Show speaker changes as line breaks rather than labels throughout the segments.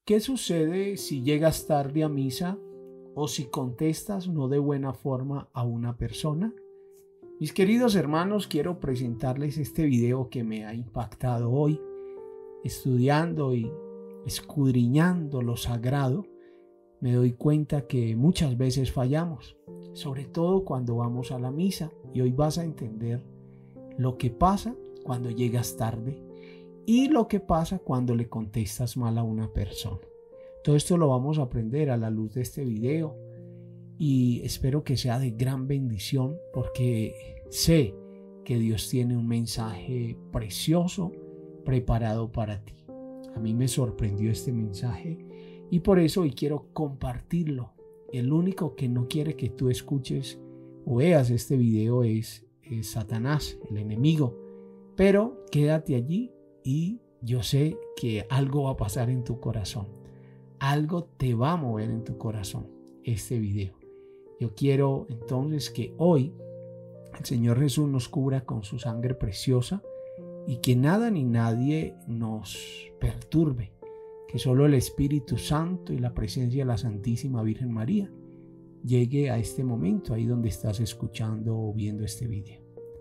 ¿Qué sucede si llegas tarde a misa o si contestas no de buena forma a una persona? Mis queridos hermanos, quiero presentarles este video que me ha impactado hoy, estudiando y escudriñando lo sagrado. Me doy cuenta que muchas veces fallamos, sobre todo cuando vamos a la misa, y hoy vas a entender lo que pasa cuando llegas tarde y lo que pasa cuando le contestas mal a una persona. Todo esto lo vamos a aprender a la luz de este video y espero que sea de gran bendición, porque sé que Dios tiene un mensaje precioso preparado para ti. A mí me sorprendió este mensaje y por eso hoy quiero compartirlo. El único que no quiere que tú escuches o veas este video es Satanás, el enemigo. Pero quédate allí y yo sé que algo va a pasar en tu corazón. Algo te va a mover en tu corazón este video. Yo quiero entonces que hoy el Señor Jesús nos cubra con su sangre preciosa y que nada ni nadie nos perturbe. Que solo el Espíritu Santo y la presencia de la Santísima Virgen María llegue a este momento, ahí donde estás escuchando o viendo este video.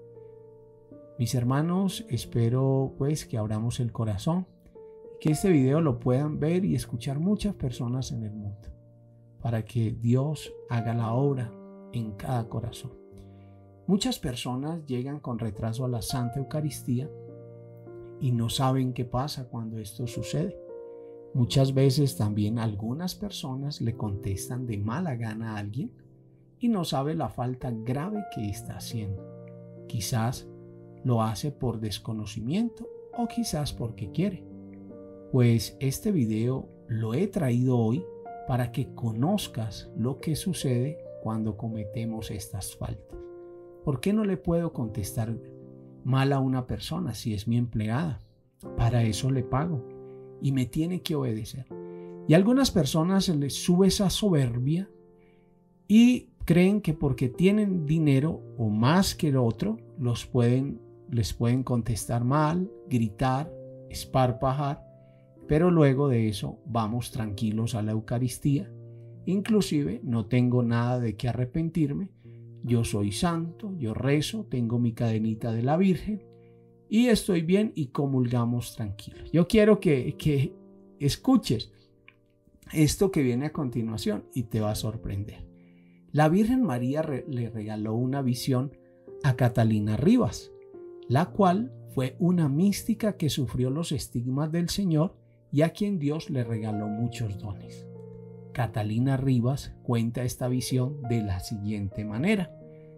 Mis hermanos, espero pues que abramos el corazón, que este video lo puedan ver y escuchar muchas personas en el mundo, para que Dios haga la obra en cada corazón. Muchas personas llegan con retraso a la Santa Eucaristía y no saben qué pasa cuando esto sucede. Muchas veces también algunas personas le contestan de mala gana a alguien y no sabe la falta grave que está haciendo. Quizás lo hace por desconocimiento o quizás porque quiere. Pues este video lo he traído hoy para que conozcas lo que sucede cuando cometemos estas faltas. ¿Por qué no le puedo contestar mal a una persona si es mi empleada? Para eso le pago y me tiene que obedecer. Y a algunas personas se les sube esa soberbia y creen que porque tienen dinero o más que el otro, les pueden contestar mal, gritar, esparpajar, pero luego de eso vamos tranquilos a la Eucaristía. Inclusive no tengo nada de qué arrepentirme. Yo soy santo, yo rezo, tengo mi cadenita de la Virgen y estoy bien y comulgamos tranquilos. Yo quiero que escuches esto que viene a continuación y te va a sorprender. La Virgen María le regaló una visión a Catalina Rivas, la cual fue una mística que sufrió los estigmas del Señor y a quien Dios le regaló muchos dones. Catalina Rivas cuenta esta visión de la siguiente manera.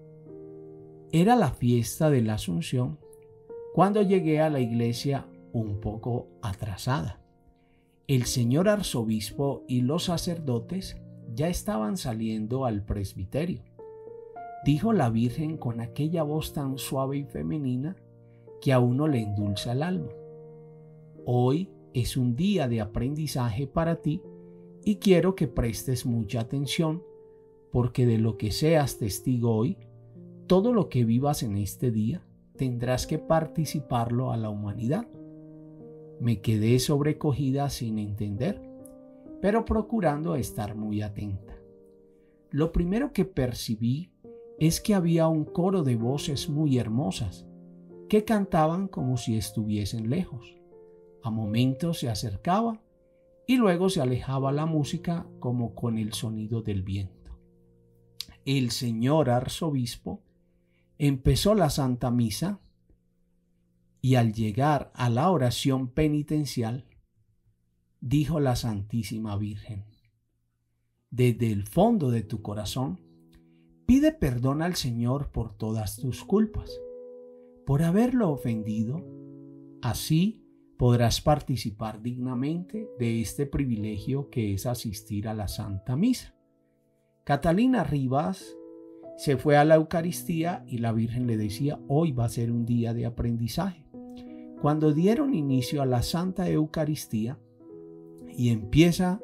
Era la fiesta de la Asunción cuando llegué a la iglesia un poco atrasada. El señor arzobispo y los sacerdotes ya estaban saliendo al presbiterio. Dijo la Virgen con aquella voz tan suave y femenina que a uno le endulza el alma. Hoy es un día de aprendizaje para ti y quiero que prestes mucha atención, porque de lo que seas testigo hoy, todo lo que vivas en este día, tendrás que participarlo a la humanidad. Me quedé sobrecogida sin entender, pero procurando estar muy atenta. Lo primero que percibí es que había un coro de voces muy hermosas que cantaban como si estuviesen lejos. A momentos se acercaba y luego se alejaba la música como con el sonido del viento. El señor arzobispo empezó la Santa Misa y al llegar a la oración penitencial, dijo la Santísima Virgen: desde el fondo de tu corazón, pide perdón al Señor por todas tus culpas, por haberlo ofendido. Así podrás participar dignamente de este privilegio que es asistir a la Santa Misa. Catalina Rivas se fue a la Eucaristía y la Virgen le decía: hoy va a ser un día de aprendizaje. Cuando dieron inicio a la Santa Eucaristía y empieza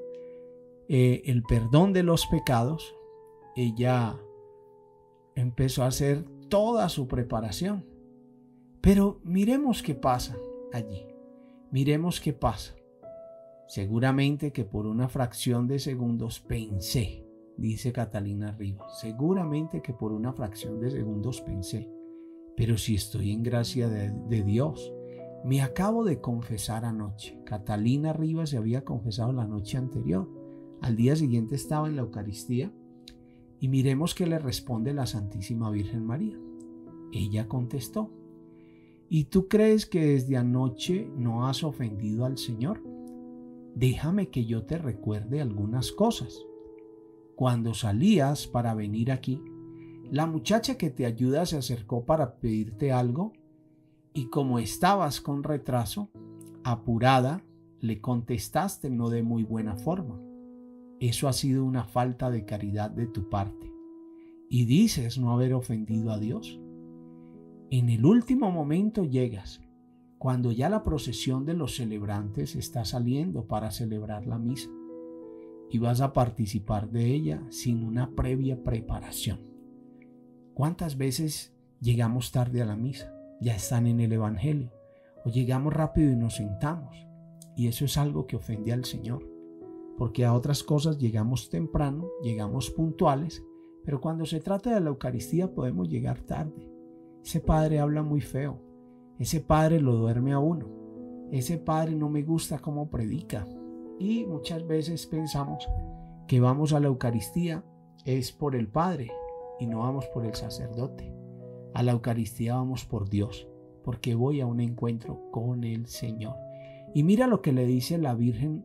el perdón de los pecados, ella empezó a hacer toda su preparación. Pero miremos qué pasa allí. Miremos qué pasa. Seguramente que por una fracción de segundos pensé, dice Catalina Rivas, seguramente que por una fracción de segundos pensé, pero si estoy en gracia de Dios, me acabo de confesar anoche. Catalina Rivas se había confesado la noche anterior. Al día siguiente estaba en la Eucaristía y miremos qué le responde la Santísima Virgen María. Ella contestó: ¿y tú crees que desde anoche no has ofendido al Señor? Déjame que yo te recuerde algunas cosas. Cuando salías para venir aquí, la muchacha que te ayuda se acercó para pedirte algo y como estabas con retraso, apurada, le contestaste no de muy buena forma. Eso ha sido una falta de caridad de tu parte. Y dices no haber ofendido a Dios. En el último momento llegas, cuando ya la procesión de los celebrantes está saliendo para celebrar la misa, y vas a participar de ella sin una previa preparación. ¿Cuántas veces llegamos tarde a la misa? Ya están en el Evangelio. O llegamos rápido y nos sentamos. Y eso es algo que ofende al Señor. Porque a otras cosas llegamos temprano, llegamos puntuales, pero cuando se trata de la Eucaristía podemos llegar tarde. Ese padre habla muy feo. Ese padre lo duerme a uno. Ese padre no me gusta cómo predica. Y muchas veces pensamos que vamos a la Eucaristía es por el Padre y no vamos por el sacerdote. A la Eucaristía vamos por Dios, porque voy a un encuentro con el Señor. Y mira lo que le dice la Virgen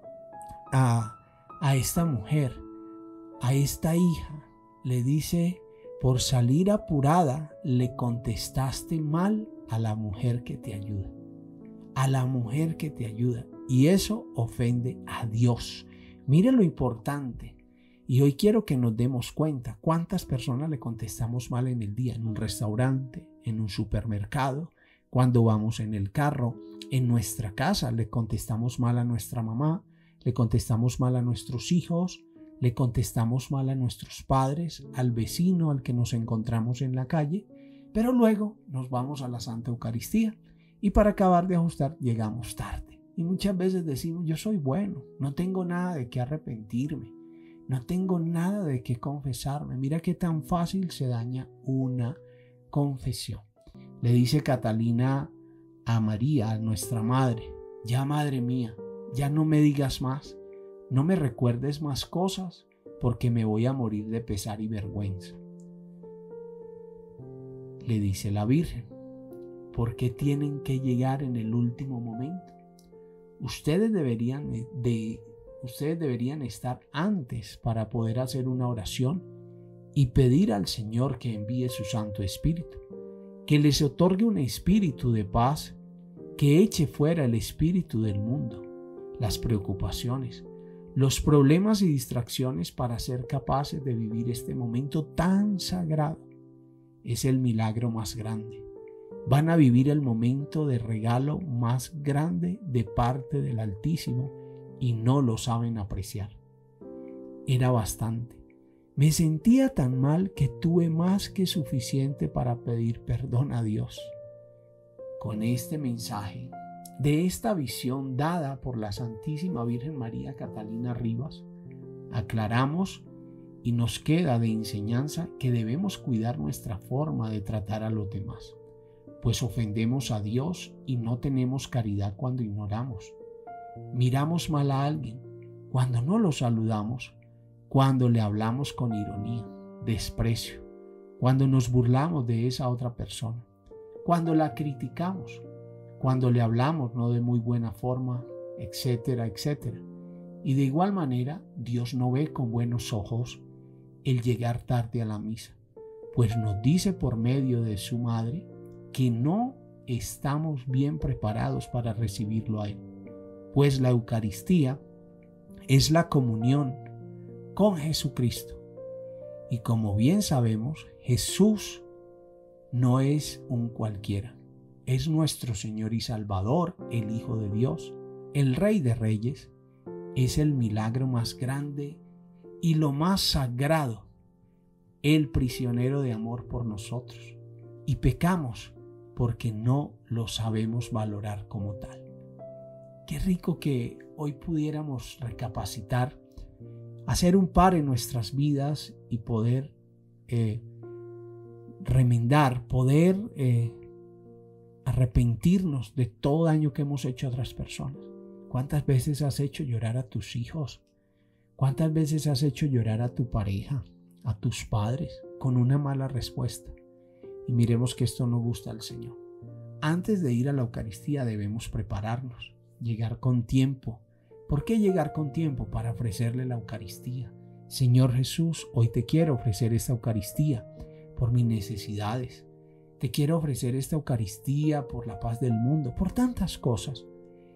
a esta mujer, a esta hija. Le dice: por salir apurada le contestaste mal a la mujer que te ayuda. A la mujer que te ayuda. Y eso ofende a Dios. Mire lo importante. Y hoy quiero que nos demos cuenta cuántas personas le contestamos mal en el día, en un restaurante, en un supermercado, cuando vamos en el carro, en nuestra casa le contestamos mal a nuestra mamá, le contestamos mal a nuestros hijos, le contestamos mal a nuestros padres, al vecino al que nos encontramos en la calle, pero luego nos vamos a la Santa Eucaristía y para acabar de ajustar llegamos tarde. Y muchas veces decimos: yo soy bueno, no tengo nada de qué arrepentirme, no tengo nada de qué confesarme. Mira qué tan fácil se daña una confesión. Le dice Catalina a María, a nuestra madre: ya madre mía, ya no me digas más, no me recuerdes más cosas, porque me voy a morir de pesar y vergüenza. Le dice la Virgen: ¿por qué tienen que llegar en el último momento? Ustedes deberían estar antes para poder hacer una oración y pedir al Señor que envíe su Santo Espíritu, que les otorgue un espíritu de paz, que eche fuera el espíritu del mundo, las preocupaciones, los problemas y distracciones para ser capaces de vivir este momento tan sagrado. Es el milagro más grande. Van a vivir el momento de regalo más grande de parte del Altísimo y no lo saben apreciar. Era bastante. Me sentía tan mal que tuve más que suficiente para pedir perdón a Dios. Con este mensaje, de esta visión dada por la Santísima Virgen María Catalina Rivas, aclaramos y nos queda de enseñanza que debemos cuidar nuestra forma de tratar a los demás, pues ofendemos a Dios y no tenemos caridad cuando ignoramos. Miramos mal a alguien cuando no lo saludamos, cuando le hablamos con ironía, desprecio, cuando nos burlamos de esa otra persona, cuando la criticamos, cuando le hablamos no de muy buena forma, etcétera, etcétera. Y de igual manera, Dios no ve con buenos ojos el llegar tarde a la misa, pues nos dice por medio de su madre que no estamos bien preparados para recibirlo a Él, pues la Eucaristía es la comunión con Jesucristo. Y como bien sabemos, Jesús no es un cualquiera, es nuestro Señor y Salvador, el Hijo de Dios, el Rey de Reyes, es el milagro más grande y lo más sagrado, el prisionero de amor por nosotros. Y pecamos porque no lo sabemos valorar como tal. Qué rico que hoy pudiéramos recapacitar, hacer un par en nuestras vidas y poder remendar, poder arrepentirnos de todo daño que hemos hecho a otras personas. ¿Cuántas veces has hecho llorar a tus hijos? ¿Cuántas veces has hecho llorar a tu pareja, a tus padres, con una mala respuesta? Y miremos que esto no gusta al Señor. Antes de ir a la Eucaristía debemos prepararnos, llegar con tiempo. ¿Por qué llegar con tiempo? Para ofrecerle la Eucaristía. Señor Jesús, hoy te quiero ofrecer esta Eucaristía por mis necesidades. Te quiero ofrecer esta Eucaristía por la paz del mundo, por tantas cosas.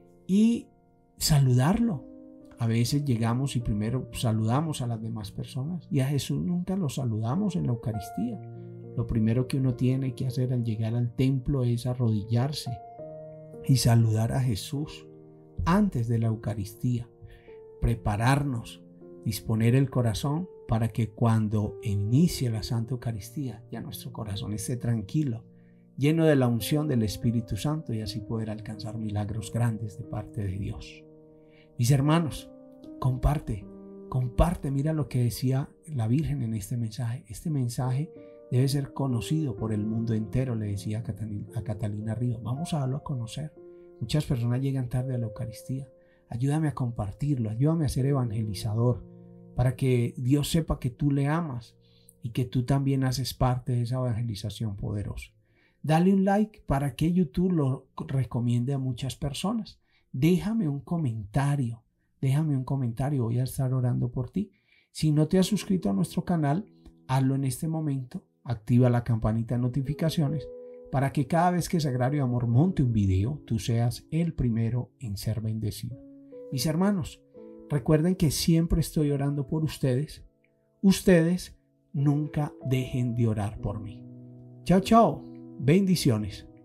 Y saludarlo. A veces llegamos y primero saludamos a las demás personas y a Jesús nunca lo saludamos en la Eucaristía. Lo primero que uno tiene que hacer al llegar al templo es arrodillarse y saludar a Jesús antes de la Eucaristía. Prepararnos, disponer el corazón para que cuando inicie la Santa Eucaristía ya nuestro corazón esté tranquilo, lleno de la unción del Espíritu Santo y así poder alcanzar milagros grandes de parte de Dios. Mis hermanos, comparte, mira lo que decía la Virgen en este mensaje. Este mensaje debe ser conocido por el mundo entero, le decía a Catalina Ríos. Vamos a darlo a conocer. Muchas personas llegan tarde a la Eucaristía. Ayúdame a compartirlo, ayúdame a ser evangelizador, para que Dios sepa que tú le amas y que tú también haces parte de esa evangelización poderosa. Dale un like para que YouTube lo recomiende a muchas personas. Déjame un comentario, voy a estar orando por ti. Si no te has suscrito a nuestro canal, hazlo en este momento, activa la campanita de notificaciones para que cada vez que Sagrario Amor monte un video, tú seas el primero en ser bendecido. Mis hermanos, recuerden que siempre estoy orando por ustedes. Ustedes nunca dejen de orar por mí. Chao, chao. Bendiciones.